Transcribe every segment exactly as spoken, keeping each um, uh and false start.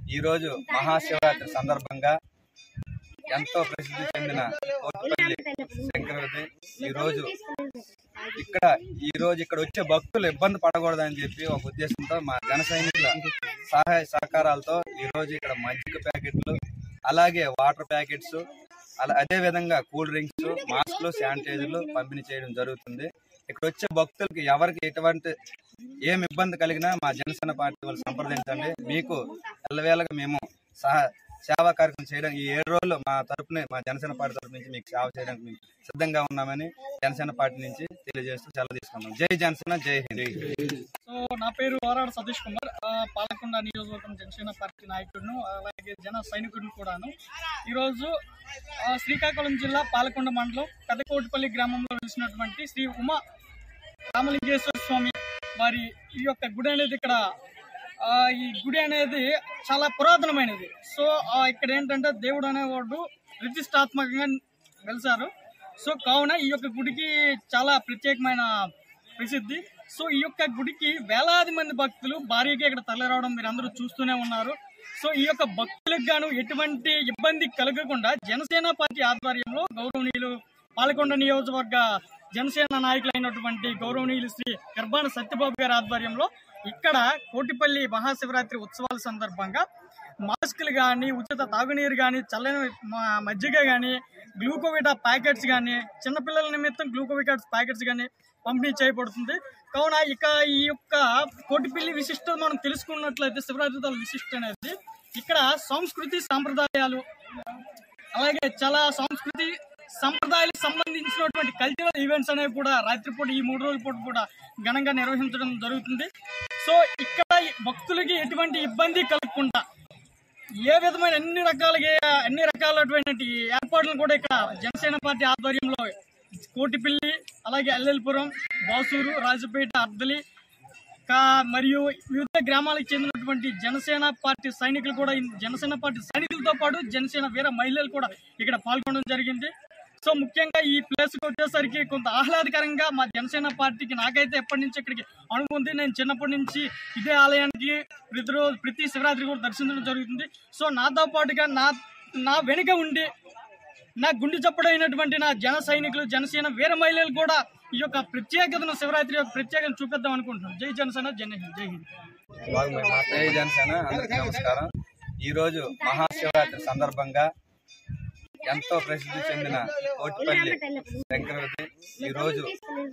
ఈరోజు మహాశివరాత్రి సందర్భంగా ఎంతో ప్రసిద్ధి చెందిన కోటిపల్లి శంకరుడి ఈరోజు ఇక్కడ ఈ రోజు ఇక్కడ వచ్చే భక్తులు ఇబ్బంది పడకూడదని చెప్పి ఒక ఉద్దేశంతో మా జన సైనికుల సహాయ సహకారాలతో ఈ రోజు ఇక్కడ మజ్జిగ ప్యాకెట్లు అలాగే వాటర్ ప్యాకెట్స్ అలా అదే విధంగా కూల్ డ్రింక్స్ మాస్కులు శానిటైజర్లు పంపిణీ చేయడం జరుగుతుంది. ఇక్కడ వచ్చే భక్తులకి ఎవరికి ఎటువంటి ఏమి ఇబ్బంది కలిగినా మా జనసేన పార్టీ వాళ్ళు సంప్రదించండి. మీకు ఎల్లవేళగా మేము సహా సేవా కార్యక్రమం చేయడం ఈ ఏడు రోజులు మా తరపున మా జనసేన పార్టీ తరపు నుంచి మీకు సేవ చేయడానికి మేము సిద్ధంగా ఉన్నామని జనసేన పార్టీ నుంచి తెలియజేస్తూ సెలవు తీసుకున్నాం. జై జనసేన, జై హింద్. సో నా పేరు వారాడ సతీష్ కుమార్, పాలకొండ నియోజకవర్గం జనసేన పార్టీ నాయకుడును అలాగే జన సైనికుడిని కూడాను. ఈరోజు శ్రీకాకుళం జిల్లా పాలకొండ మండలం పెదకోటిపల్లి గ్రామంలో వెలిసినటువంటి శ్రీ ఉమా రామలింగేశ్వర స్వామి వారి ఈ యొక్క గుడి అనేది ఇక్కడ ఈ గుడి అనేది చాలా పురాతనమైనది. సో ఇక్కడ ఏంటంటే దేవుడు అనేవాడు ప్రతిష్టాత్మకంగా వెలిసారు. సో కావున ఈ యొక్క గుడికి చాలా ప్రత్యేకమైన ప్రసిద్ధి. సో ఈ యొక్క గుడికి వేలాది మంది భక్తులు భారీగా ఇక్కడ తరలిరావడం మీరు అందరూ చూస్తూనే ఉన్నారు. సో ఈ యొక్క భక్తులకు గాను ఎటువంటి ఇబ్బంది కలగకుండా జనసేన పార్టీ ఆధ్వర్యంలో గౌరవనీయులు పాలకొండ నియోజకవర్గ జనసేన నాయకులైనటువంటి గౌరవనీయులు శ్రీ గర్భాన సత్యబాబు గారి ఆధ్వర్యంలో ఇక్కడ కోటిపల్లి మహాశివరాత్రి ఉత్సవాల సందర్భంగా మాస్కులు కానీ, ఉచిత తాగునీరు కానీ, చల్లని మజ్జిగ కానీ, గ్లూకోవిటా ప్యాకెట్స్ కానీ, చిన్నపిల్లల నిమిత్తం గ్లూకోవిటా ప్యాకెట్స్ కానీ పంపిణీ చేయబడుతుంది. కావున ఇక ఈ యొక్క కోటిపల్లి విశిష్టత మనం తెలుసుకున్నట్లయితే శివరాత్రి విశిష్టత అనేది ఇక్కడ సంస్కృతి సాంప్రదాయాలు అలాగే చాలా సంస్కృతి సంప్రదాయాలకు సంబంధించినటువంటి కల్చరల్ ఈవెంట్స్ అనేవి కూడా రాత్రిపూట ఈ మూడు రోజుల పూట కూడా ఘనంగా నిర్వహించడం జరుగుతుంది. సో ఇక్కడ భక్తులకి ఎటువంటి ఇబ్బంది కలగకుండా ఏ విధమైన అన్ని రకాలుగా అన్ని రకాలైనటువంటి ఏర్పాట్లను కూడా ఇక్కడ జనసేన పార్టీ ఆధ్వర్యంలో కోటిపల్లి అలాగే ఎల్లెల్పురం, బాసూరు, రాజపేట, అర్దలి మరియు వివిధ గ్రామాలకు చెందినటువంటి జనసేన పార్టీ సైనికులు కూడా జనసేన పార్టీ సైనికులతో పాటు జనసేన వీర మహిళలు కూడా ఇక్కడ పాల్గొనడం జరిగింది. సో ముఖ్యంగా ఈ ప్లేస్కి వచ్చేసరికి కొంత ఆహ్లాదకరంగా మా జనసేన పార్టీకి నాకైతే ఎప్పటి నుంచి ఇక్కడికి అనుభవం ఉంది. నేను చిన్నప్పటి నుంచి ఇదే ఆలయానికి ప్రతిరోజు ప్రతి శివరాత్రి కూడా దర్శించడం జరుగుతుంది. సో నాతో పాటుగా నా నా వెనుక ఉండి నా గుండె చప్పుడైనటువంటి నా జన సైనికులు జనసేన వీర మహిళలు కూడా ఈ యొక్క ప్రత్యేకతను శివరాత్రి యొక్క ప్రత్యేకతను చూపిద్దాం అనుకుంటున్నాం. జై జనసేన, జై హింద్, జై హింద్. జై జనసేన, అందరికీ నమస్కారం. ఈరోజు మహాశివరాత్రి సందర్భంగా ఎంతో ప్రసిద్ధి చెందిన కోటిపల్లి శంకరుడి ఈరోజు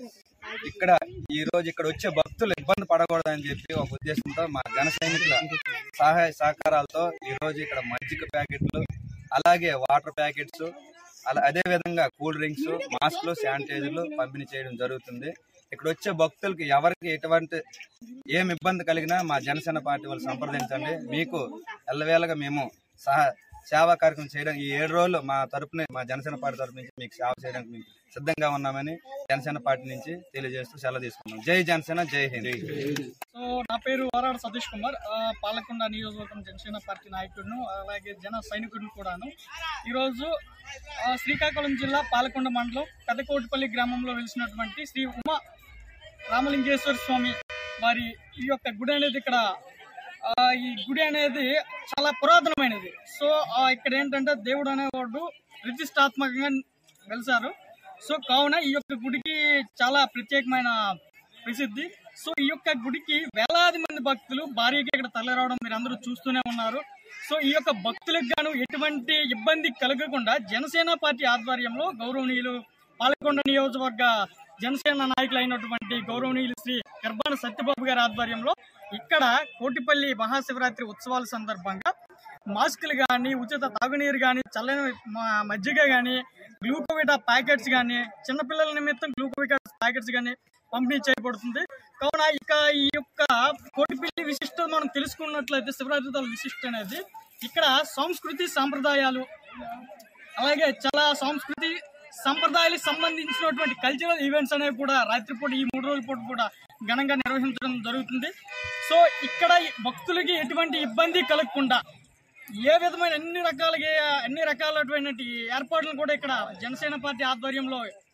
ఇక్కడ ఈ రోజు ఇక్కడ వచ్చే భక్తులు ఇబ్బంది పడకూడదని చెప్పి ఒక ఉద్దేశంతో మా జన సైనికుల సహాయ సహకారాలతో ఈ రోజు ఇక్కడ మజ్జిగ ప్యాకెట్లు అలాగే వాటర్ ప్యాకెట్స్ అలా అదే విధంగా కూల్ డ్రింక్స్ మాస్కులు శానిటైజర్లు పంపిణీ చేయడం జరుగుతుంది. ఇక్కడ వచ్చే భక్తులకి ఎవరికి ఎటువంటి ఏమి ఇబ్బంది కలిగినా మా జనసేన పార్టీ వాళ్ళు సంప్రదించండి. మీకు ఎల్లవేళగా మేము సహా సేవా కార్యక్రమం చేయడం ఈ ఏడు రోజులు మా తరపున మా జనసేన పార్టీ తరపు నుంచి మీకు సేవ చేయడానికి మేము సిద్ధంగా ఉన్నామని జనసేన పార్టీ నుంచి తెలియజేస్తూ సెలవు తీసుకున్నాం. జై జనసేన, జై హింద్. సో నా పేరు వారాడ సతీష్ కుమార్, పాలకొండ నియోజకవర్గం జనసేన పార్టీ నాయకుడును అలాగే జన సైనికుడిని కూడాను. ఈరోజు శ్రీకాకుళం జిల్లా పాలకొండ మండలం పెదకోటిపల్లి గ్రామంలో వెలిసినటువంటి శ్రీ ఉమా రామలింగేశ్వర స్వామి వారి ఈ యొక్క గుడి అనేది ఇక్కడ ఈ గుడి అనేది చాలా పురాతనమైనది. సో ఇక్కడ ఏంటంటే దేవుడు అనేవాడు ప్రతిష్టాత్మకంగా వెలిసారు. సో కావున ఈ యొక్క గుడికి చాలా ప్రత్యేకమైన ప్రసిద్ధి. సో ఈ యొక్క గుడికి వేలాది మంది భక్తులు భారీగా ఇక్కడ తరలిరావడం మీరు అందరూ చూస్తూనే ఉన్నారు. సో ఈ యొక్క భక్తులకు గాను ఎటువంటి ఇబ్బంది కలగకుండా జనసేన పార్టీ ఆధ్వర్యంలో గౌరవనీయులు పాలకొండ నియోజకవర్గ జనసేన నాయకులైనటువంటి గౌరవనీయులు శ్రీ గర్భాన సత్యబాబు గారి ఆధ్వర్యంలో ఇక్కడ కోటిపల్లి మహాశివరాత్రి ఉత్సవాల సందర్భంగా మాస్కులు కానీ, ఉచిత తాగునీరు కానీ, చల్లని మజ్జిగ కానీ, గ్లూకోవిటా ప్యాకెట్స్ కానీ, చిన్నపిల్లల నిమిత్తం గ్లూకోవిటా ప్యాకెట్స్ కానీ పంపిణీ చేయబడుతుంది. కావున ఇక ఈ యొక్క కోటిపల్లి విశిష్టత మనం తెలుసుకున్నట్లయితే శివరాత్రి విశిష్టత అనేది ఇక్కడ సంస్కృతి సాంప్రదాయాలు అలాగే చాలా సంస్కృతి సంప్రదాయాలకు సంబంధించినటువంటి కల్చరల్ ఈవెంట్స్ అనేవి కూడా రాత్రిపూట ఈ మూడు రోజుల పూట కూడా ఘనంగా నిర్వహించడం జరుగుతుంది. సో ఇక్కడ భక్తులకి ఎటువంటి ఇబ్బంది కలగకుండా ఏ విధమైన అన్ని రకాలుగా అన్ని రకాలైనటువంటి ఏర్పాట్లను కూడా ఇక్కడ జనసేన పార్టీ ఆధ్వర్యంలో